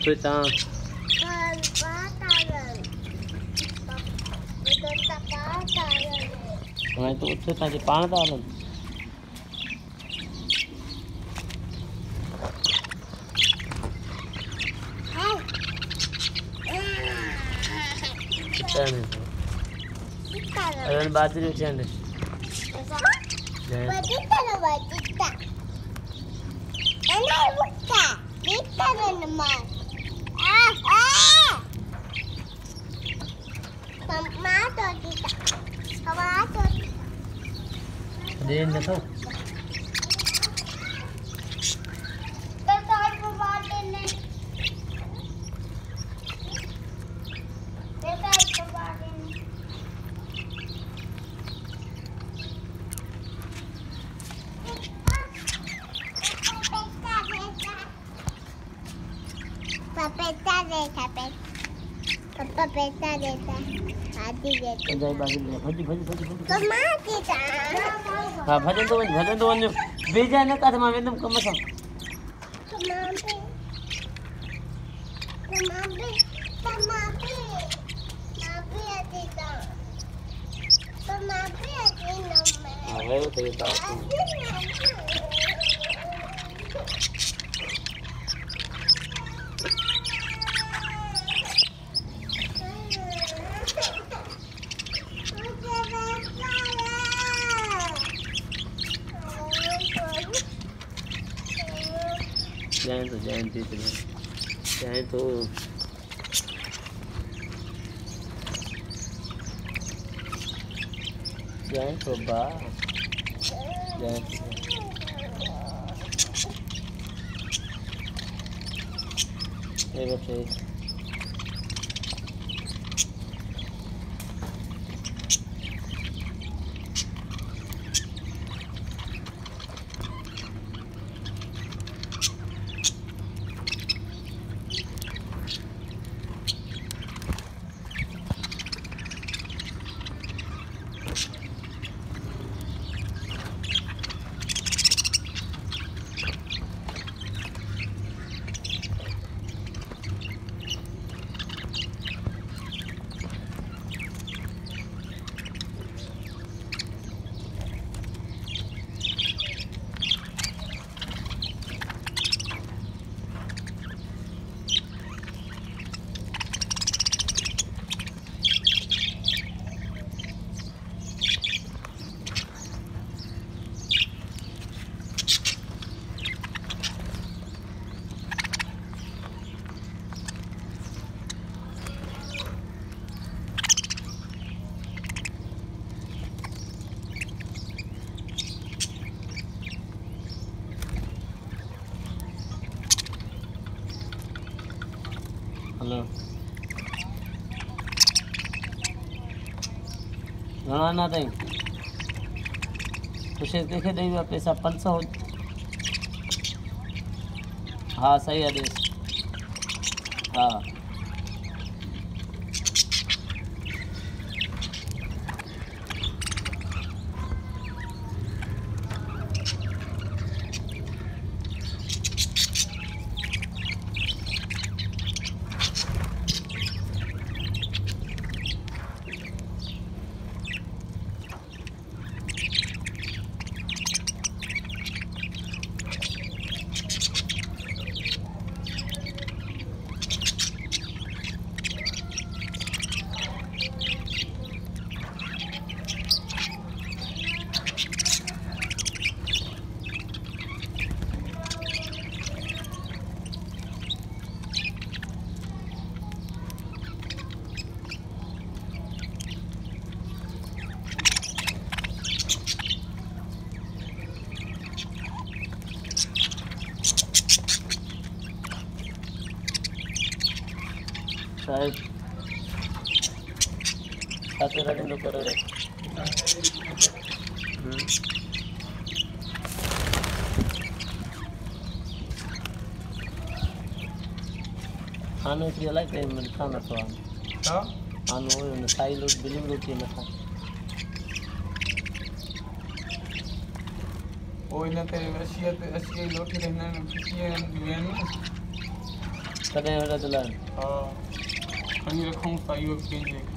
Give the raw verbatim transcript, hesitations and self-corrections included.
तो ता हां तो उठ ता जे पाण ता हलन अरे बाजरी चंड बजिता ना बजिता एना बुक्का बुक्का न मार आ आ मम्मा तो दीता हवा तो दे न तो तो तार को बात ने ते तार को बात ने पपीता देता पे पपीता देता आदि देता जाई बाजी भजी भजी भजी तो मां देता हां भजन तो भजन तो वञो बेजा न काथ मां वेंदम कम सां तो मां पे तो मां पे तो मां पे मां पे देता तो मां पे देना मैं हां वो तो देता जाए तो जाए तो जाए तो जाए तो बा जाए तो ये बच्चे हेलो घणा ना ताईं कुछ देखे ॾेई विया पैसा पंज सौ हाँ सही है देश हाँ साहेब साथे रखो करो रे खानो इसलिए लाइक है मैं खाना तो हां खानो ने साई लोग बिलिंग रोटी में खा कोई ना तेरे वसियत असली लोटी रहना फिसिए दुनिया कॾहिं वेठा चलाइनि हा खणी रखूं था इहो पंहिंजे